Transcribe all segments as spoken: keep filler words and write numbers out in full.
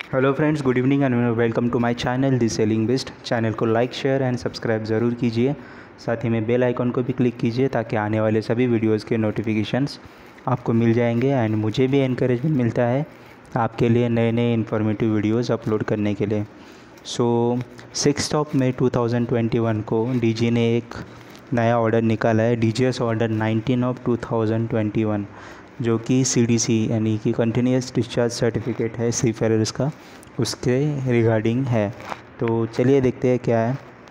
Hello friends, good evening and welcome to my channel the sailing best. Channel को like share and subscribe ज़रूर कीजिए। साथ ही में bell icon को भी क्लिक कीजिए ताकि आने वाले सभी वीडियोस के नोटिफिकेशंस आपको मिल जाएंगे एंड मुझे भी एनकरेजमेंट मिलता है आपके लिए नए नए इन्फॉर्मेटिव वीडियोस अपलोड करने के लिए। So six of May two thousand twenty one को डीजी ने एक नया ऑर्डर निकाला है, DGS order nineteen of two thousand twenty one, जो कि सीडीसी यानी कि कंटिन्यूस डिस्चार्ज सर्टिफिकेट है सीफेरर्स का, उसके रिगार्डिंग है। तो चलिए देखते हैं क्या है।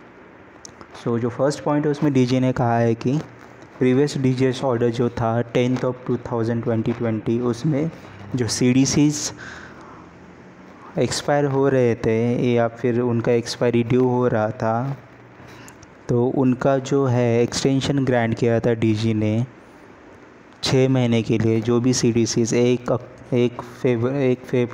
सो so, जो फर्स्ट पॉइंट है उसमें डीजी ने कहा है कि प्रीवियस डीजीएस ऑर्डर जो था tenth of two thousand twenty, उसमें जो सीडीसीज एक्सपायर हो रहे थे या फिर उनका एक्सपायरी ड्यू हो रहा था, तो उनका जो है एक्सटेंशन ग्रांट किया था डीजी ने छः महीने के लिए। जो भी सी डी सीज़ एक एक फेब एक फेब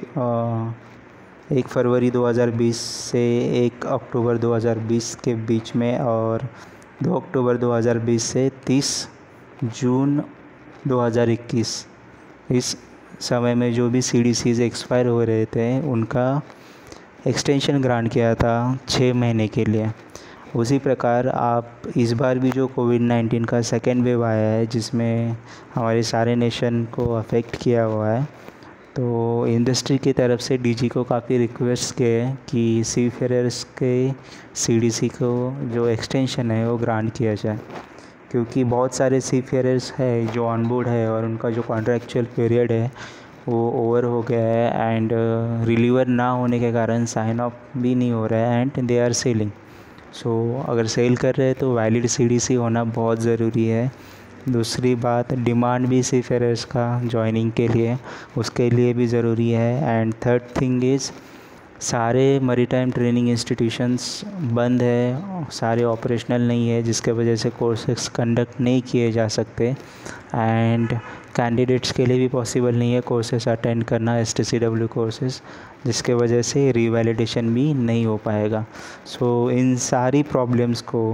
एक फरवरी दो हज़ार बीस से एक अक्टूबर दो हज़ार बीस के बीच में और दो अक्टूबर दो हज़ार बीस से तीस जून दो हज़ार इक्कीस, इस समय में जो भी सी डी सीज़ एक्सपायर हो रहे थे उनका एक्सटेंशन ग्रांट किया था छः महीने के लिए। उसी प्रकार आप इस बार भी जो कोविड नाइन्टीन का सेकेंड वेव आया है जिसमें हमारे सारे नेशन को अफेक्ट किया हुआ है, तो इंडस्ट्री की तरफ से डीजी को काफ़ी रिक्वेस्ट किए कि सीफेरर्स के सीडीसी को जो एक्सटेंशन है वो ग्रांट किया जाए, क्योंकि बहुत सारे सीफेरर्स है जो ऑन बोर्ड है और उनका जो कॉन्ट्रैक्चुअल पीरियड है वो ओवर हो गया है एंड रिलीवर ना होने के कारण साइन ऑफ भी नहीं हो रहा है and they are sailing. So so, अगर सेल कर रहे हैं तो वैलिड सीडीसी होना बहुत ज़रूरी है। दूसरी बात, डिमांड भी सीफेरर्स का जॉइनिंग के लिए, उसके लिए भी ज़रूरी है। एंड थर्ड थिंग इज़ सारे मैरीटाइम ट्रेनिंग इंस्टीट्यूशंस बंद है, सारे ऑपरेशनल नहीं है, जिसके वजह से कोर्सेस कंडक्ट नहीं किए जा सकते एंड कैंडिडेट्स के लिए भी पॉसिबल नहीं है कोर्सेस अटेंड करना, S T C W courses, जिसके वजह से रीवैलिडेशन भी नहीं हो पाएगा। सो so, इन सारी प्रॉब्लम्स को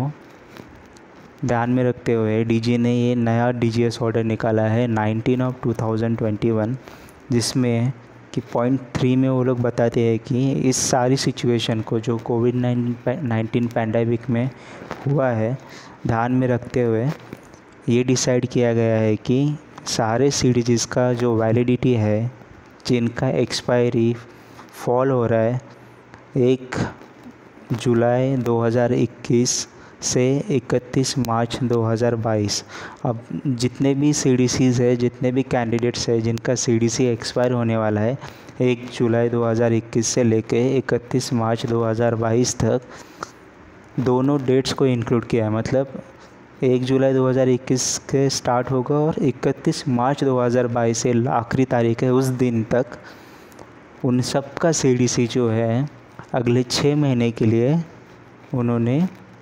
ध्यान में रखते हुए डीजी ने ये नया डीजीएस ऑर्डर निकाला है nineteen of two thousand twenty one, जिसमें कि पॉइंट थ्री में वो लोग बताते हैं कि इस सारी सिचुएशन को जो कोविड नाइन्टीन पैंडेमिक में हुआ है ध्यान में रखते हुए ये डिसाइड किया गया है कि सारे सीडीजीज का जो वैलिडिटी है जिनका एक्सपायरी फॉल हो रहा है एक जुलाई दो हज़ार इक्कीस से इकतीस मार्च दो हज़ार बाईस, अब जितने भी सीडीसीज़ है, जितने भी कैंडिडेट्स है जिनका सीडीसी एक्सपायर होने वाला है एक जुलाई दो हज़ार इक्कीस से लेके इकतीस मार्च दो हज़ार बाईस तक, दोनों डेट्स को इंक्लूड किया है। मतलब एक जुलाई दो हज़ार इक्कीस के स्टार्ट होगा और इकतीस मार्च दो हज़ार बाईस से आखिरी तारीख है उस दिन तक उन सब का सीडीसी जो है अगले छः महीने के लिए उन्होंने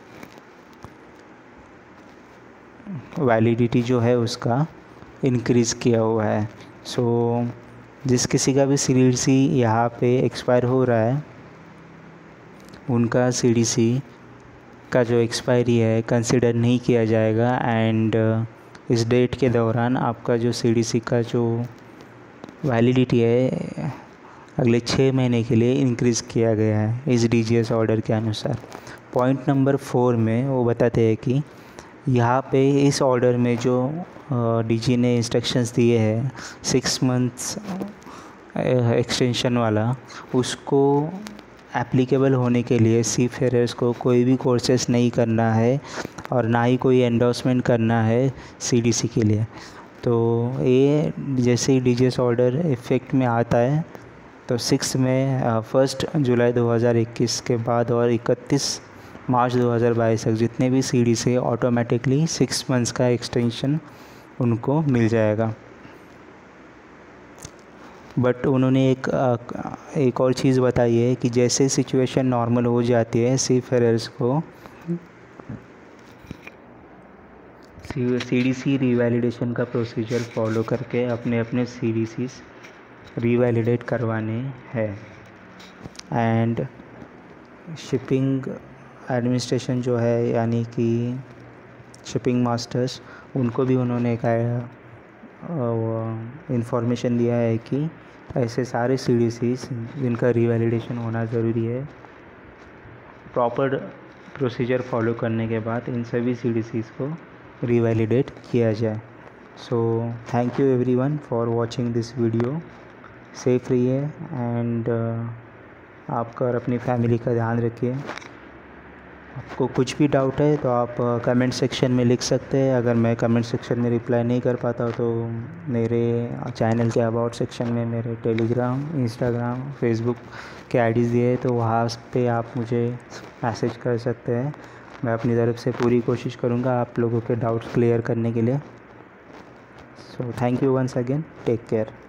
वैलिडिटी जो है उसका इंक्रीज़ किया हुआ है। सो so, जिस किसी का भी सीडीसी यहाँ पे एक्सपायर हो रहा है उनका सीडीसी का जो एक्सपायरी है कंसिडर नहीं किया जाएगा एंड इस डेट के दौरान आपका जो सीडीसी का जो वैलिडिटी है अगले छः महीने के लिए इंक्रीज़ किया गया है इस डीजीएस ऑर्डर के अनुसार। पॉइंट नंबर फोर में वो बताते हैं कि यहाँ पे इस ऑर्डर में जो डीजी ने इंस्ट्रक्शंस दिए हैं सिक्स मंथ्स एक्सटेंशन वाला, उसको एप्लीकेबल होने के लिए सीफेरर्स को कोई भी कोर्सेस नहीं करना है और ना ही कोई एंडोर्समेंट करना है सीडीसी के लिए। तो ये जैसे ही डीजीएस ऑर्डर इफ़ेक्ट में आता है तो सिक्स में फर्स्ट जुलाई दो हज़ार इक्कीस के बाद और इकतीस मार्च दो हज़ार बाईस तक जितने भी सीडीसी ऑटोमेटिकली सिक्स मंथ्स का एक्सटेंशन उनको मिल जाएगा। बट उन्होंने एक एक और चीज़ बताई है कि जैसे सिचुएशन नॉर्मल हो जाती है सीफेरर्स को सीडीसी रीवैलिडेशन का प्रोसीजर फॉलो करके अपने अपने सीडीसी रीवैलिडेट करवाने हैं। एंड शिपिंग एडमिनिस्ट्रेशन जो है यानी कि शिपिंग मास्टर्स, उनको भी उन्होंने एक इंफॉर्मेशन दिया है कि ऐसे सारे सी डी सीज जिनका रीवैलिडेशन होना ज़रूरी है, प्रॉपर प्रोसीजर फॉलो करने के बाद इन सभी सी डी सीज को रीवैलिडेट किया जाए। So thank you everyone for watching this video. Safe रहिए एंड आपका और अपनी फैमिली का ध्यान रखिए। आपको कुछ भी डाउट है तो आप कमेंट सेक्शन में लिख सकते हैं। अगर मैं कमेंट सेक्शन में रिप्लाई नहीं कर पाता तो मेरे चैनल के अबाउट सेक्शन में मेरे टेलीग्राम, इंस्टाग्राम, फेसबुक के आईडीज़ दिए हैं, तो वहाँ पे आप मुझे मैसेज कर सकते हैं। मैं अपनी तरफ से पूरी कोशिश करूँगा आप लोगों के डाउट्स क्लियर करने के लिए। So thank you once again, take care.